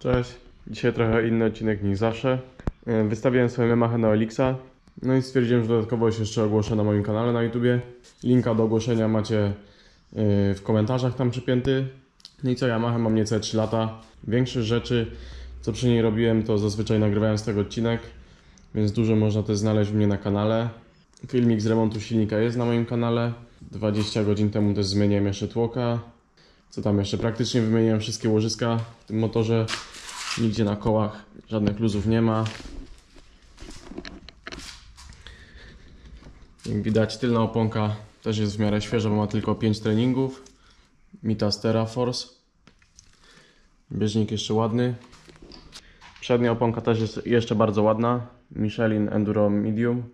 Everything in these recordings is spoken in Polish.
Cześć, dzisiaj trochę inny odcinek niż zawsze. Wystawiłem swoją Yamaha na OLX-a. No i stwierdziłem, że dodatkowo się jeszcze ogłoszę na moim kanale na YouTubie. Linka do ogłoszenia macie w komentarzach tam przypięty. No i co, Yamaha mam niecałe 3 lata. Większość rzeczy, co przy niej robiłem, to zazwyczaj nagrywałem z tego odcinek. Więc dużo można też znaleźć u mnie na kanale. Filmik z remontu silnika jest na moim kanale. 20 godzin temu też zmieniłem jeszcze tłoka. Co tam jeszcze? Praktycznie wymieniłem wszystkie łożyska w tym motorze. Nigdzie na kołach żadnych luzów nie ma. Jak widać, tylna oponka też jest w miarę świeża, bo ma tylko 5 treningów. Mitas TerraForce. Bieżnik jeszcze ładny. Przednia oponka też jest jeszcze bardzo ładna. Michelin Enduro Medium.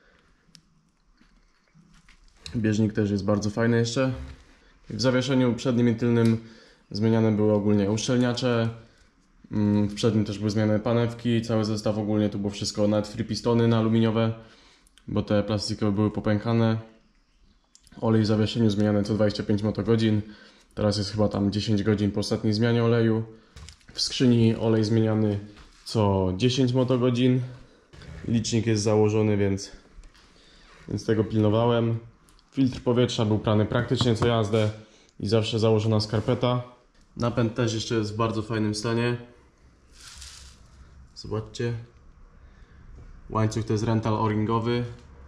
Bieżnik też jest bardzo fajny jeszcze. W zawieszeniu przednim i tylnym zmieniane były ogólnie uszczelniacze. W przednim też były zmieniane panewki, cały zestaw ogólnie tu było wszystko, nawet free pistony na aluminiowe, bo te plastikowe były popękane. Olej w zawieszeniu zmieniany co 25 motogodzin, teraz jest chyba tam 10 godzin po ostatniej zmianie oleju. W skrzyni olej zmieniany co 10 motogodzin. Licznik jest założony, więc tego pilnowałem. Filtr powietrza był prany praktycznie co jazdę i zawsze założona skarpeta. Napęd też jeszcze jest w bardzo fajnym stanie. Zobaczcie. Łańcuch to jest rental o-ringowy.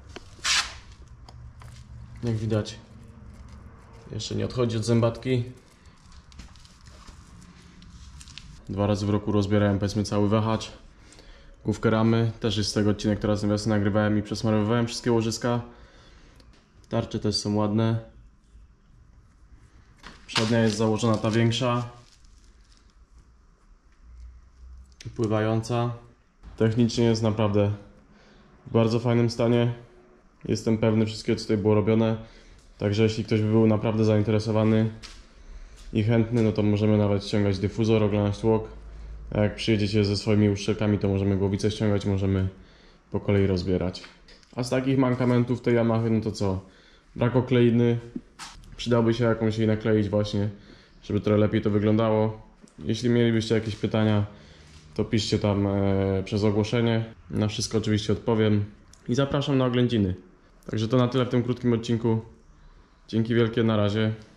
Jak widać, jeszcze nie odchodzi od zębatki. 2 razy w roku rozbierałem, powiedzmy, cały wahacz. Główkę ramy, też jest z tego odcinek, teraz na wiosnę nagrywałem i przesmarowywałem wszystkie łożyska. Tarcze też są ładne. Przednia jest założona ta większa. Pływająca. Technicznie jest naprawdę w bardzo fajnym stanie. Jestem pewny wszystkiego, co tutaj było robione. Także jeśli ktoś by był naprawdę zainteresowany i chętny, no to możemy nawet ściągać dyfuzor, oglądać tłok. A jak przyjedziecie ze swoimi uszczelkami, to możemy głowicę ściągać, możemy po kolei rozbierać. A z takich mankamentów tej Yamahy, no to co? Brak okleiny. Przydałby się jakąś jej nakleić właśnie, żeby trochę lepiej to wyglądało. Jeśli mielibyście jakieś pytania, to piszcie tam przez ogłoszenie. Na wszystko oczywiście odpowiem. I zapraszam na oględziny. Także to na tyle w tym krótkim odcinku. Dzięki wielkie, na razie.